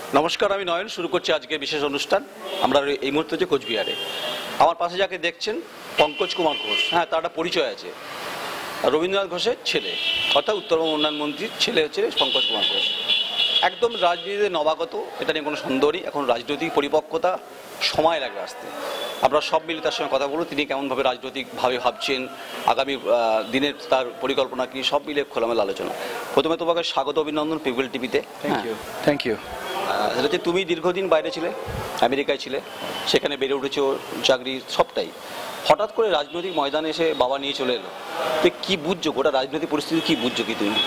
নমস্কার, আমি নয়ন। শুরু করছি আজকে বিশেষ অনুষ্ঠান। আমরা এই মুহূর্তে যে কোচবিহারে আমার পাশে যাকে দেখছেন পঙ্কজ কুমার ঘোষ। হ্যাঁ, তার একটা পরিচয় আছে, রবীন্দ্রনাথ ঘোষের ছেলে, অর্থাৎ উত্তরবঙ্গ উন্নয়ন মন্ত্রীর ছেলে হচ্ছে পঙ্কজ কুমার ঘোষ। একদম রাজনীতিতে নবাগত, এটা নিয়ে কোনো সন্দেহ নেই। এখন রাজনৈতিক পরিপক্কতা সময় লাগবে আসতে। আমরা সব মিলে তার সঙ্গে কথা বলব, তিনি কেমনভাবে রাজনৈতিকভাবে ভাবছেন, আগামী দিনের তার পরিকল্পনা কী, সব মিলে খোলামেলা আলোচনা। প্রথমে তোমাকে স্বাগত, অভিনন্দন পিপল টিভিতে। Thank you. সেটা হচ্ছে তুমি দীর্ঘদিন বাইরে ছিলে, আমেরিকায় ছিলে, সেখানে বেড়ে উঠেছো, চাকরি সবটাই। হঠাৎ করে রাজনৈতিক ময়দানে এসে বাবা নিয়ে চলে এলো, তুই কী বুঝছো গোটা রাজনৈতিক পরিস্থিতি, কী বুঝছো কি তুমি?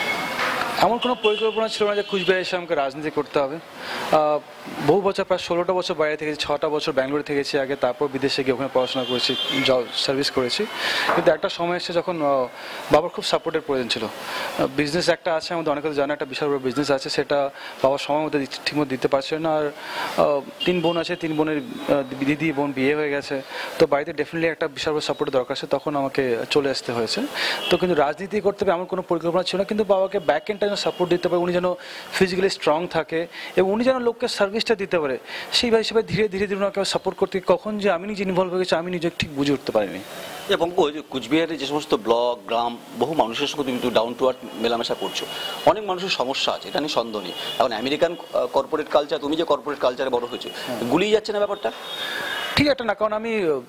এমন কোনো পরিকল্পনা ছিল না যে কুচবিহারে এসে আমাকে রাজনীতি করতে হবে। বহু বছর, প্রায় 16টা বছর বাইরে থেকেছি, 6টা বছর ব্যাঙ্গালোরে থেকেছি আগে, তারপর বিদেশে গিয়ে ওখানে পড়াশোনা করেছি, সার্ভিস করেছি। কিন্তু একটা সময় এসে যখন বাবার খুব সাপোর্টের প্রয়োজন ছিল। বিজনেস একটা আছে, আমাদের অনেকে জানে, একটা বিশাল বড় বিজনেস আছে, সেটা বাবার সময় মতো ঠিকমতো দিতে পারছে না। আর 3 বোন আছে, 3 বোনের দিদি বোন বিয়ে হয়ে গেছে, তো বাড়িতে ডেফিনেটলি একটা বিশাল বড় সাপোর্টের দরকার আছে, তখন আমাকে চলে আসতে হয়েছে। তো কিন্তু রাজনীতি করতে হবে এমন কোনো পরিকল্পনা ছিল না, কিন্তু বাবাকে ব্যাক এন্ডটা যেন সাপোর্ট দিতে পারে, উনি যেন ফিজিক্যালি স্ট্রং থাকে এবং উনি যেন লোককে সার্ভিসটা দিতে পারে, সেই হিসেবে ধীরে ধীরে ধীরে ওনাকে সাপোর্ট করতে কখন যে আমি নিজে ইনভলভ হয়ে গেছি আমি নিজে ঠিক বুঝে উঠতে পারিনি। পঙ্কজ, কুচবিহারে যে সমস্ত ব্লক, গ্রাম, বহু মানুষের সঙ্গে তুমি ডাউন টু আর্থ মেলামেশা করছো, অনেক মানুষের সমস্যা আছে, এটা নিয়ে সন্দেহ নেই। এখন আমেরিকান কর্পোরেট কালচার, তুমি যে কর্পোরেট কালচারে বড় হয়েছো, গুলিয়ে যাচ্ছে না ব্যাপারটা? ঠিক একটা না, কারণ আমি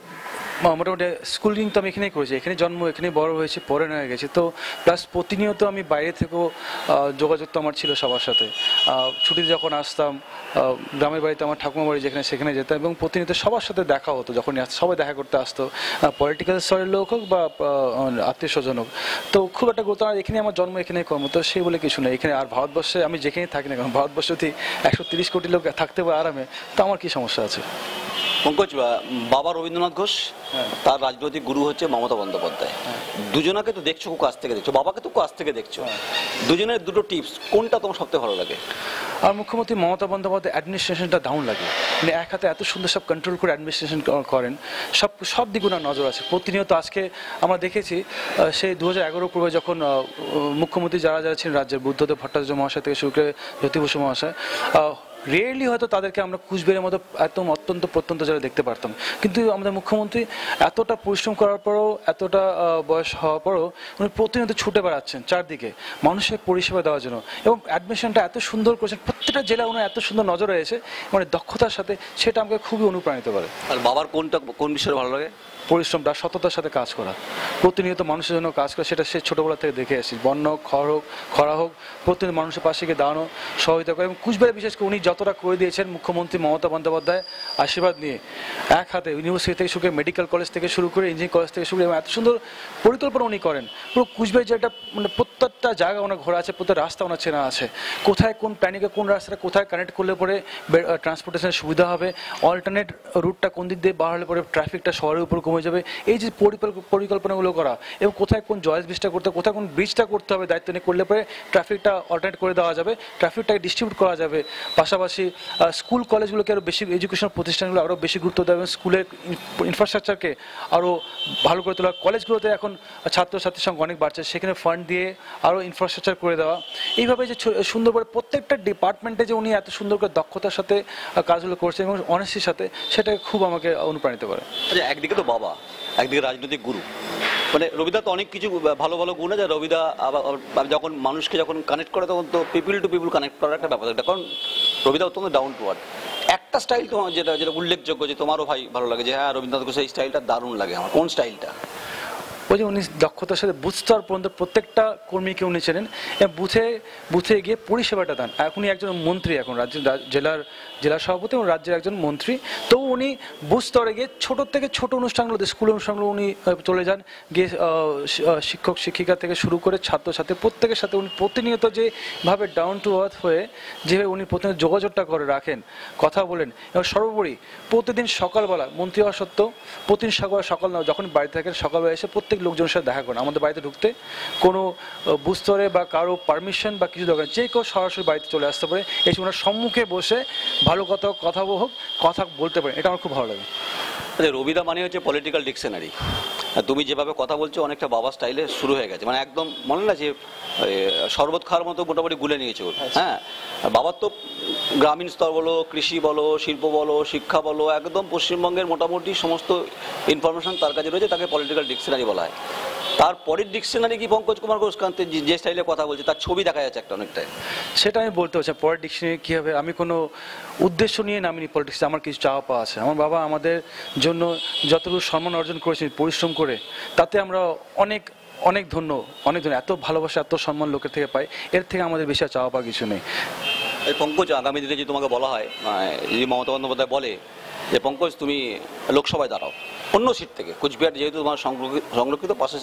মোটামুটি স্কুলিং তো আমি এখানেই করেছি, এখানে জন্ম, এখানে বড় হয়েছে, পরে হয়ে গেছি। তো প্লাস প্রতিনিয়ত আমি বাইরে থেকেও যোগাযোগ তো আমার ছিল সবার সাথে। ছুটিতে যখন আসতাম গ্রামের বাড়িতে, আমার ঠাকুমা বাড়ি যেখানে, সেখানে যেতাম এবং প্রতিনিয়ত সবার সাথে দেখা হতো। যখন সবাই দেখা করতে আসতো, পলিটিক্যাল স্তরের লোক হোক বা আত্মীয় স্বজন হোক। তো খুব একটা গুরুত্ব, আর এখানে আমার জন্ম, এখানে কর্ম, তো সেই বলে কিছু নেই এখানে। আর ভারতবর্ষে আমি যেখানেই থাকি না কারণ ভারতবর্ষে 130 কোটি লোক থাকতে পারে আরামে, তো আমার কি সমস্যা আছে? পঙ্কজ, বাবা রবীন্দ্রনাথ ঘোষ, তার রাজনৈতিক গুরু হচ্ছে মমতা বন্দ্যোপাধ্যায়। দুজনাকে তো দেখছো, খুব কাছ থেকে দেখছো, বাবাকে তো কাছ থেকে দেখছো। দুজনের দুটো টিপস, কোনটা তোমার সবথেকে ভালো লাগে? আর মুখ্যমন্ত্রী মমতা বন্দ্যোপাধ্যায় অ্যাডমিনিস্ট্রেশনটা দারুণ লাগে। মানে এক হাতে এত সুন্দর সব কন্ট্রোল করে অ্যাডমিনিস্ট্রেশন করেন, সব দিকে ওনার নজর আছে প্রতিনিয়ত। আজকে আমরা দেখেছি সেই 2011 পূর্বে যখন মুখ্যমন্ত্রী যারা যারা ছিলেন রাজ্যের, বুদ্ধদেব ভট্টাচার্য মহাশয় থেকে শুরু করে জ্যোতি বসু মহাশয়, রেয়ারলি হয়তো তাদেরকে আমরা কুচবিহারের মতো একদম অত্যন্ত প্রত্যন্ত জায়গায় দেখতে পারতাম। কিন্তু আমাদের মুখ্যমন্ত্রী এতটা পরিশ্রম করার পরেও, এতটা বয়স হওয়ার পরেও উনি প্রতিনিয়ত ছুটে বেড়াচ্ছেন চারদিকে মানুষের পরিষেবা দেওয়ার জন্য, এবং অ্যাডমিশনটা এত সুন্দর করেছেন। প্রত্যেকটা জেলা ওনার এত সুন্দর নজর রয়েছে, মানে দক্ষতার সাথে, সেটা আমাকে খুবই অনুপ্রাণিত করে। আর বাবার কোন বিষয়ে ভালো লাগে? পরিশ্রমটা, সততার সাথে কাজ করা, প্রতিনিয়ত মানুষের জন্য কাজ করা, সেটা সে ছোটোবেলা থেকে দেখে আসি। বন্যা হোক, খরা হোক, প্রতিনিয়ত মানুষের পাশে গিয়ে দাঁড়ানো, সহযোগিতা করে। এবং কুচবিহারে বিশেষ করে উনি যতটা করে দিয়েছেন, মুখ্যমন্ত্রী মমতা বন্দ্যোপাধ্যায় আশীর্বাদ নিয়ে এক হাতে ইউনিভার্সিটি থেকে শুরু করে, মেডিকেল কলেজ থেকে শুরু করে, ইঞ্জিনিয়ারিং কলেজ থেকে শুরু করে, এবং এত সুন্দর পরিকল্পনা উনি করেন। পুরো কুচবিহার যেটা, মানে প্রত্যেকটা জায়গা ওনার ঘোরা আছে, প্রত্যেক রাস্তা ওনার চেনা আছে, কোথায় কোন প্ল্যানিংয়ে কোন রাস্তাটা কোথায় কানেক্ট করলে পরে ট্রান্সপোর্টেশনের সুবিধা হবে, অল্টারনেট রুটটা কোন দিক দিয়ে বাড়ালে পরে ট্রাফিকটা শহরের উপর কমে যাবে, এই যে পরিকল্পনাগুলো করা, এবং কোথায় কোন জয়েস ব্রিজটা করতে, কোথায় কোন ব্রিজটা করতে হবে দায়িত্ব নিয়ে করলে পরে ট্রাফিকটা অল্টারনেট করে দেওয়া যাবে, ট্রাফিকটাকে ডিস্ট্রিবিউট করা যাবে। পাশাপাশি স্কুল কলেজগুলোকে আরও বেশি, এডুকেশন প্রতিষ্ঠানগুলো আরও বেশি গুরুত্ব দেবে, স্কুলের ইনফ্রাস্ট্রাকচারকে আরও ভালো করে তোলা। কলেজগুলোতে এখন ছাত্রছাত্রীর সংখ্যা অনেক বাড়ছে, সেখানে ফান্ড দিয়ে আরও ইনফ্রাস্ট্রাকচার করে দেওয়া। এইভাবে যে সুন্দর করে প্রত্যেকটা ডিপার্টমেন্টে যে উনি এত সুন্দর করে দক্ষতার সাথে কাজগুলো করছেন এবং অনেস্টির সাথে, সেটা খুব আমাকে অনুপ্রাণিত করে। আচ্ছা, একদিকে তো বাবা, একদিকে রাজনৈতিক গুরু, মানে রবিদা তো অনেক কিছু ভালো ভালো গুণ আছে। রবিদা যখন মানুষকে যখন কানেক্ট করে, তখন তো পিপল টু পিপল কানেক্ট করার একটা ব্যাপার, কারণ রবিদা অত্যন্ত ডাউন টু আর্থ। একটা স্টাইল তোমার যেটা উল্লেখযোগ্য, যে তোমারও ভাই ভালো লাগে, যে হ্যাঁ রবীন্দ্রনাথ ঘোষের এই স্টাইলটা দারুণ লাগে আমার, কোন স্টাইলটা? ওই যে উনি দক্ষতার সাথে বুথস্তর পর্যন্ত প্রত্যেকটা কর্মীকে উনি চেনেন, এবং বুথে গিয়ে পরিষেবাটা দেন। উনি একজন মন্ত্রী, এখন জেলার সভাপতি এবং রাজ্যের একজন মন্ত্রী। তো উনি বুথ স্তরে গিয়ে ছোট থেকে ছোট অনুষ্ঠানগুলোতে, স্কুল অনুষ্ঠানগুলো উনি চলে যান, গিয়ে শিক্ষক শিক্ষিকা থেকে শুরু করে ছাত্রছাত্রী প্রত্যেকের সাথে উনি প্রতিনিয়ত যেভাবে ডাউন টু আর্থ হয়ে যেভাবে উনি প্রতিনিয়ত যোগাযোগটা করে রাখেন, কথা বলেন। এবং সর্বোপরি প্রতিদিন সকালবেলা, মন্ত্রী হওয়া সত্ত্বেও প্রতিদিন সকাল যখন বাড়িতে থাকেন, সকালবেলা এসে প্রত্যেক লোকজনের সাথে দেখা করেন। আমাদের বাড়িতে ঢুকতে কোনো বুথ স্তরে বা কারো পারমিশন বা কিছু দরকার, যে কেউ সরাসরি বাড়িতে চলে আসতে পারে, এসে ওনার সম্মুখে বসে ভালো কথা বলতে পারে, এটা আমার খুব ভালো লাগে। আচ্ছা, রবিদা মানে হচ্ছে পলিটিক্যাল ডিকশনারি। তুমি যেভাবে কথা বলছো অনেকটা বাবা স্টাইলে শুরু হয়ে গেছে, মানে একদম মনে না যে শরবত খাওয়ার মতো মোটামুটি গুলে নিয়েছে ওর। হ্যাঁ, বাবার তো গ্রামীণ স্তর বলো, কৃষি বলো, শিল্প বলো, শিক্ষা বলো, একদম পশ্চিমবঙ্গের মোটামুটি সমস্ত ইনফরমেশন তার কাছে রয়েছে। তাকে পলিটিক্যাল ডিকশনারি বলা হয়। তারপরের ডিকশনারি কি পঙ্কজ কুমার ঘোষ কান্তে যে স্টাইলে কথা বলছে তার ছবি দেখা যাচ্ছে একটা অনেকটাই। সেটা আমি বলতে পারছি পরের ডিকশনারি কী হবে। আমি কোনো উদ্দেশ্য নিয়ে নামিনি পলিটিক্সে, আমার কিছু চাওয়া পাওয়া আছে। আমার বাবা আমাদের জন্য যতটুকু সম্মান অর্জন করেছেন পরিশ্রম করে, তাতে আমরা অনেক অনেক ধন্য, অনেক ধন্য। এত ভালোবাসা, এত সম্মান লোকের থেকে পাই, এর থেকে আমাদের বেশি চাওয়া পাওয়া কিছু নেই। এই পঙ্কজ, আগামী দিনে যদি তোমাকে বলা হয়, যদি মমতা বন্দ্যোপাধ্যায় বলে যে পঙ্কজ তুমি লোকসভায় দাঁড়াও অন্য সিট থেকে, কুচবিহার যেহেতু তোমার সংরক্ষিত পাশে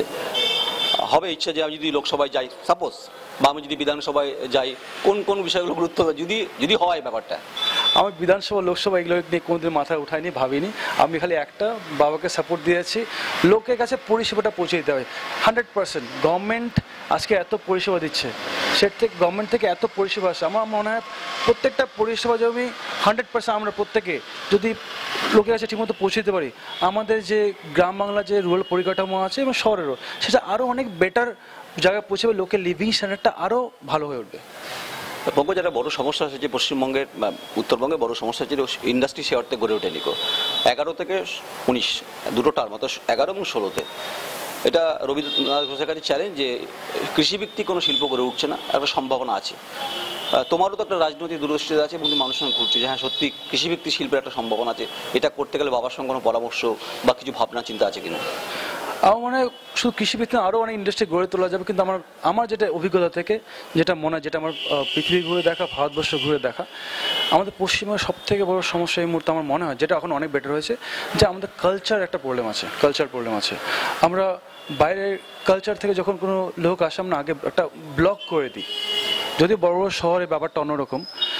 হবে, ইচ্ছা যে আমি যদি লোকসভায় যাই সাপোজ, বা আমি যদি বিধানসভায় যাই, কোন কোন বিষয়গুলো গুরুত্ব যদি যদি হয় ব্যাপারটা? আমি বিধানসভা, লোকসভা এগুলো নিয়ে কোনোদিন মাথায় উঠাইনি, ভাবিনি। আমি খালি একটা বাবাকে সাপোর্ট দিয়েছি, লোকের কাছে পরিষেবাটা পৌঁছে দিতে হবে 100%। গভর্নমেন্ট আজকে এত পরিষেবা দিচ্ছে, সেটা থেকে গভর্নমেন্ট থেকে এত পরিষেবা আসে। আমার মনে হয় প্রত্যেকটা পরিষেবা যদি আমি 100% আমরা প্রত্যেকে যদি লোকের কাছে ঠিকমতো পৌঁছে দিতে পারি, আমাদের যে গ্রাম বাংলার যে রুরাল পরিকাঠামো আছে এবং শহরেরও, সেটা আরও অনেক বেটার জায়গায় পৌঁছবে, লোকের লিভিং স্ট্যান্ডার্ডটা আরও ভালো হয়ে উঠবে। পঙ্কজ, একটা বড় সমস্যা আছে যে পশ্চিমবঙ্গের উত্তরবঙ্গে বড় সমস্যা হচ্ছে ইন্ডাস্ট্রি সে অর্থে গড়ে ওঠেনি। 11 থেকে 19 দুটো টার্ম, অর্থাৎ 11 এবং 16-তে এটা রবীন্দ্রনাথ ঘোষের কাছে চ্যালেঞ্জ যে কৃষিভিত্তিক কোনো শিল্প গড়ে উঠছে না, একটা সম্ভাবনা আছে। তোমারও তো একটা রাজনৈতিক দূরদৃষ্টি আছে, কিন্তু মানুষের সঙ্গে ঘুরছে যে হ্যাঁ সত্যি কৃষিভিত্তিক শিল্পের একটা সম্ভাবনা আছে। এটা করতে গেলে বাবার সঙ্গে কোনো পরামর্শ বা কিছু ভাবনা চিন্তা আছে কিনা? আমার মনে হয় শুধু কৃষিভিত্তিক আরও অনেক ইন্ডাস্ট্রি গড়ে তোলা যাবে, কিন্তু আমার যেটা অভিজ্ঞতা থেকে যেটা মনে হয়, যেটা আমার পৃথিবী ঘুরে দেখা, ভারতবর্ষ ঘুরে দেখা, আমাদের পশ্চিমবঙ্গের সব থেকে বড় সমস্যা এই মুহূর্তে আমার মনে হয়, যেটা এখন অনেক বেটার হয়েছে, যে আমাদের কালচার একটা প্রবলেম আছে, কালচার প্রবলেম আছে। আমরা বাইরের কালচার থেকে যখন কোনো লোক আসে, আমরা আগে একটা ব্লক করে দিই। যদি বড় বড় শহরে ব্যাপারটা অন্যরকম।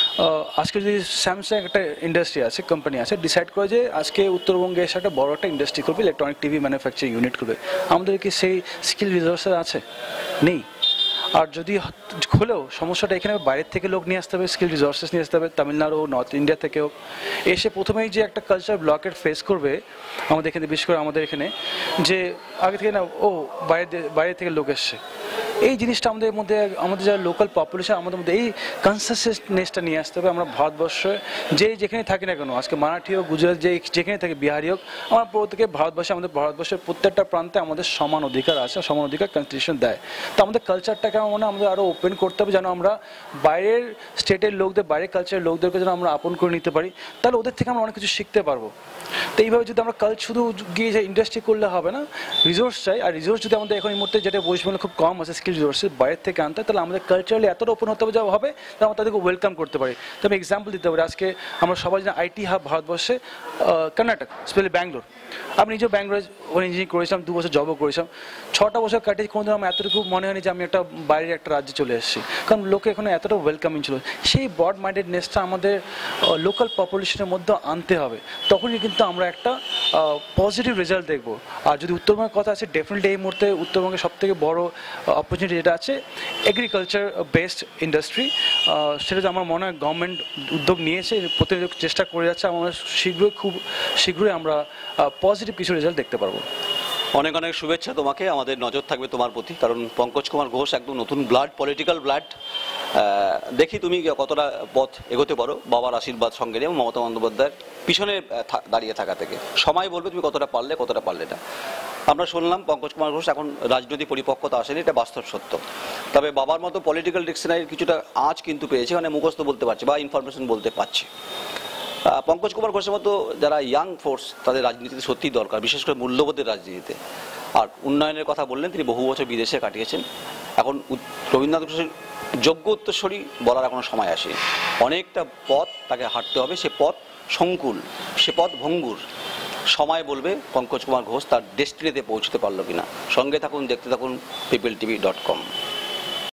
আজকে যদি স্যামসাং একটা ইন্ডাস্ট্রি আছে, কোম্পানি আছে, ডিসাইড করে যে আজকে উত্তরবঙ্গে এসে একটা বড় একটা ইন্ডাস্ট্রি করবে, ইলেকট্রনিক টিভি ম্যানুফ্যাকচারিং ইউনিট করবে, আমাদের কি সেই স্কিল রিসোর্সেস আছে? নেই। আর যদি হলেও সমস্যাটা এখানে বাইরের থেকে লোক নিয়ে আসতে হবে, স্কিল রিসোর্সেস নিয়ে আসতে হবে, তামিলনাড়ু, নর্থ ইন্ডিয়া থেকেও এসে প্রথমেই যে একটা কালচার ব্লকের ফেস করবে আমাদের এখানে, বিশেষ করে আমাদের এখানে, যে আগে থেকে না ও বাইরে থেকে লোক এসছে, এই জিনিসটা আমাদের মধ্যে, আমাদের যারা লোকাল পপুলেশন, আমাদের মধ্যে এই কনসিস্টেন্সটা নিয়ে আসতে হবে। আমরা ভারতবর্ষে যেখানে থাকি না কেন, আজকে মারাঠি হোক, গুজরাট, যেখানে থাকি, বিহারি হোক, আমরা প্রত্যেকে ভারতবর্ষে, আমাদের ভারতবর্ষের প্রত্যেকটা প্রান্তে আমাদের সমান অধিকার আছে, সমান অধিকার কনস্টিটিউশন দেয়। তো আমাদের কালচারটাকে আমার মনে হয় আমাদের আরও ওপেন করতে হবে, যেন আমরা বাইরের স্টেটের লোকদের, বাইরের কালচারের লোকদেরকে যেন আমরা আপন করে নিতে পারি, তাহলে ওদের থেকে আমরা অনেক কিছু শিখতে পারবো। তো এইভাবে যদি আমরা শুধু গিয়ে যে ইন্ডাস্ট্রি করলে হবে না, রিসোর্স চাই। আর রিসোর্স যদি আমাদের এখন এই মুহূর্তে, যেটা পশ্চিমবঙ্গে খুব কম আছে, স্কিল রিসোর্সেস বাইরের থেকে আনতে, তাহলে আমাদের কালচারালি এতটা ওপেন হতে হবে, যা হবে আমরা তাদেরকে ওয়েলকাম করতে পারি। তো আমি এক্সাম্পল দিতে পারি, আজকে আমরা সবাই জানি আইটি হাব ভারতবর্ষে কর্ণাটক, স্পেশালি ব্যাঙ্গালোর। আমি নিজেও ব্যাঙ্গালোরে ইঞ্জিনিয়ারিং করেছিলাম, 2 বছর জবও করেছিলাম। 6টা বছর কাটিয়ে কোনোদিন আমার এতটুকু মনে হয়নি যে আমি একটা বাইরের একটা রাজ্যে চলে এসেছি, কারণ লোকে এখানে এতটা ওয়েলকামিং ছিল। সেই ব্রড মাইন্ডেডনেসটা আমাদের লোকাল পপুলেশনের মধ্যে আনতে হবে, তখনই কিন্তু আমরা একটা পজিটিভ রেজাল্ট দেখবো। আর যদি উত্তরবঙ্গের কথা আছে, ডেফিনেটলি এই মুহূর্তে উত্তরবঙ্গের সবথেকে বড় অপরচুনিটি যেটা আছে, এগ্রিকালচার বেসড ইন্ডাস্ট্রি, সেটা যে আমার মনে হয় গভর্নমেন্ট উদ্যোগ নিয়েছে, প্রতিনিয়ত চেষ্টা করে যাচ্ছে। আমরা খুব শীঘ্রই আমরা পজিটিভ কিছু রেজাল্ট দেখতে পারবো। অনেক অনেক শুভেচ্ছা তোমাকে, আমাদের নজর থাকবে তোমার প্রতি, কারণ পঙ্কজ কুমার ঘোষ একদম নতুন ব্লাড, পলিটিক্যাল ব্লাড। দেখি তুমি কতটা পথ এগোতে পারো বাবার আশীর্বাদ সঙ্গে নিয়ে, মমতা বন্দ্যোপাধ্যায়ের পিছনে দাঁড়িয়ে থাকা থেকে। সময় বলবে তুমি কতটা পারলে না। আমরা শুনলাম পঙ্কজ কুমার ঘোষ এখন রাজনৈতিক পরিপক্কতা আসেনি, এটা বাস্তব সত্য। তবে বাবার মতো পলিটিক্যাল ডিকশনারির কিছুটা আঁচ কিন্তু পেয়েছে, মানে মুখস্থ বলতে পারছে বা ইনফরমেশন বলতে পারছে। পঙ্কজ কুমার ঘোষের মতো যারা ইয়াং ফোর্স, তাদের রাজনীতিতে সত্যিই দরকার, বিশেষ করে মূল্যবোধের রাজনীতিতে। আর উন্নয়নের কথা বললেন, তিনি বহু বছর বিদেশে কাটিয়েছেন। এখন রবীন্দ্রনাথ ঘোষের যোগ্য উত্তরসূরি বলার এখনো সময় আসেনি। অনেকটা পথ তাকে হাঁটতে হবে, সে পথ সংকুল, সে পথ ভঙ্গুর। সময় বলবে পঙ্কজ কুমার ঘোষ তার ডেস্টিনিতে পৌঁছতে পারলো কিনা। সঙ্গে থাকুন, দেখতে থাকুন peopletv.com।